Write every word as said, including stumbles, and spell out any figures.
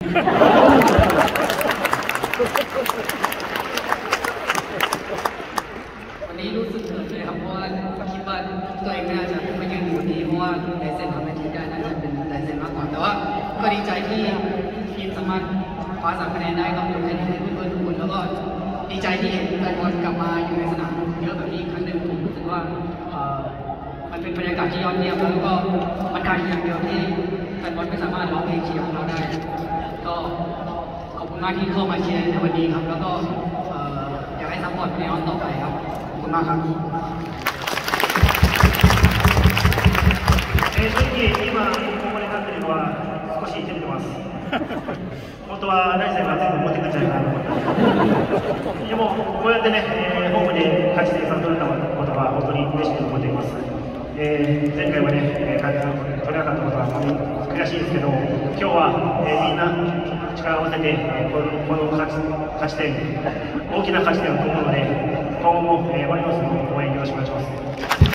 วันนี้รู้สึกเขินเลยครับเพราะว่าคิดว่าตัวเองไม่น่าจะมายืนอยู่นี้เพราะว่าลายเซ็นทำให้ทีมได้น่าจะเป็นลายเซ็นมากกว่าแต่ว่าก็ดีใจที่ทีมสามารถคว้าสามคะแนนได้ต้องยกให้เพื่อนๆทุกคนแล้วก็ดีใจที่เห็นแฟนบอลกลับมาอยู่ในสนามเยอะแบบนี้ครั้งหนึ่งผมรู้สึกว่ามันเป็นบรรยากาศที่ยอดเยี่ยมแล้วก็มันขาดอย่างเดียวที่แฟนบอลไม่สามารถร้องเพลงเชียร์ของเราได้ก็ขอบคุณมากที่เข้ามาเชียร์ในวันนี้ครับแล้วก็อยากให้ซัพพอร์ตในออนต่อไปครับขอบคุณมากครับえー、正直、今、ここで立っているのは少し照れてます。本当は大戦が全部持ってくんじゃないかなと思ってます。でも、こうやってね、えー、ホームで勝ち点さん取れたことは本当に嬉しく思っています。えー、前回はね、えー、取れなかったことは本当に悔しいですけど、今日は、えー、みんな力を合わせて、えー、このこの勝ち勝ち点、大きな勝ち点を取るので、今後も、えー、マリノスの応援よろしくお願いします。